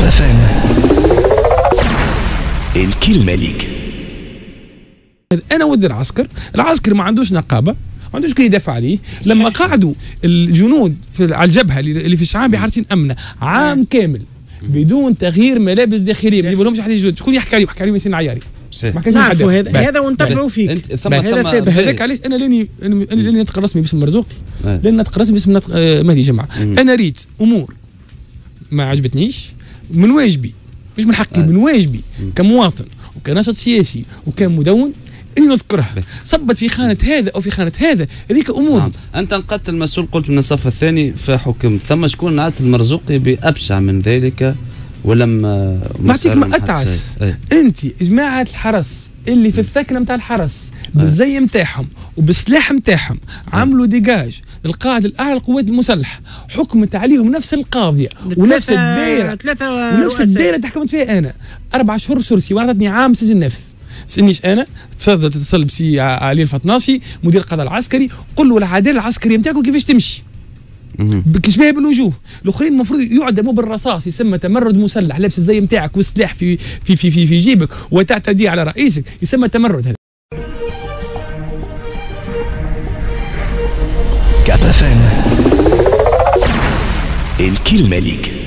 كابا فام الكلمة ليك. انا ودي العسكر ما عندوش نقابه، ما عندوش كي يدافع عليه. لما قعدوا الجنود على الجبهه اللي في الشعاب حارسين امنه عام كامل بدون تغيير ملابس داخليه، ما يجيبوا لهمش حد جدد. شكون يحكي عليهم؟ يحكي عليهم ياسين العياري. ما كانش هذا ونتبعوا فيك. هذاك علاش انا لاني نطق رسمي باسم مرزوقي، لان نطق رسمي باسم مهدي جمعه. انا ريت امور ما عجبتنيش من واجبي، مش من حقي، من واجبي كمواطن وكناشط سياسي وكمدون اني نذكرها. صبت في خانه هذا او في خانه هذا، هذيك امور. انت نقدت المسؤول، قلت من الصف الثاني فحكمت، ثم شكون عاد المرزوقي بابشع من ذلك ولم نعطيك ما اتعس. انت جماعه الحرس اللي في الثكنه نتاع الحرس بالزي نتاعهم وبالسلاح نتاعهم عملوا ديجاج للقائد الاعلى للقوات المسلحه، حكمت عليهم نفس القاضيه ونفس الدائره ونفس الدائره اللي حكمت فيها انا 4 شهور سرسي وعطتني عام سجن نفذ. تسالنيش انا، تفضل تتصل بسي علي الفطناصي مدير القضاء العسكري، قل له العداله العسكريه نتاعكم كيفاش تمشي كشبيه بالوجوه. الاخرين المفروض يعدموا بالرصاص، يسمى تمرد مسلح، لابس الزي نتاعك والسلاح في جيبك وتعتدي على رئيسك، يسمى تمرد. هذا كابا فام الكلمة ليك.